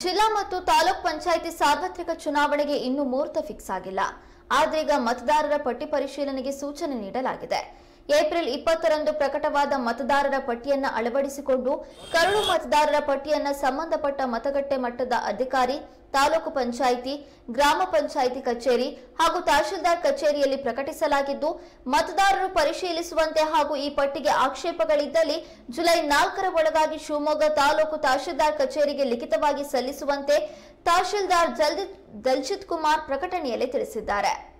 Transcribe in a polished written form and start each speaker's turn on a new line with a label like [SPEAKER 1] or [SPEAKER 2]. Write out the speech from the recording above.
[SPEAKER 1] ಜಿಲ್ಲಾ ಮತ್ತು ತಾಲೂಕ್ ಪಂಚಾಯಿತಿ ಸಾರ್ವತ್ರಿಕ ಚುನಾವಣೆಗೆ ಇನ್ನೂ ಮುಹೂರ್ತ ಫಿಕ್ಸ್ ಆಗಿಲ್ಲ. ಆದ್ರೀಗ ಮತದಾರರ ಪಟ್ಟಿ ಪರಿಶೀಲನೆಗೆ ಸೂಚನೆ ನೀಡಲಾಗಿದೆ. ಏಪ್ರಿಲ್ 20ರಂದು ಪ್ರಕಟವಾದ ಮತದಾರರ ಪಟ್ಟಿಯನ್ನು ಅಳವಡಿಸಿಕೊಂಡು ಕರಡು ಮತದಾರರ ಪಟ್ಟಿಯನ್ನು ಸಂಬಂಧಪಟ್ಟ ಮತಗಟ್ಟೆ ಮಟ್ಟದ ಅಧಿಕಾರಿ, ತಾಲೂಕು ಪಂಚಾಯಿತಿ, ಗ್ರಾಮ ಪಂಚಾಯಿತಿ ಕಚೇರಿ ಹಾಗೂ ತಹಶೀಲ್ದಾರ್ ಕಚೇರಿಯಲ್ಲಿ ಪ್ರಕಟಿಸಲಾಗಿದ್ದು, ಮತದಾರರು ಪರಿಶೀಲಿಸುವಂತೆ ಹಾಗೂ ಈ ಪಟ್ಟಿಗೆ ಆಕ್ಷೇಪಗಳಿದ್ದಲ್ಲಿ ಜುಲೈ 4ರ ಒಳಗಾಗಿ ಶಿವಮೊಗ್ಗ ತಾಲೂಕು ತಹಶೀಲ್ದಾರ್ ಕಚೇರಿಗೆ ಲಿಖಿತವಾಗಿ ಸಲ್ಲಿಸುವಂತೆ ತಹಶೀಲ್ದಾರ್ ದಲ್ಜಿತ್ ಕುಮಾರ್ ಪ್ರಕಟಣೆಯಲ್ಲಿ ತಿಳಿಸಿದ್ದಾರೆ.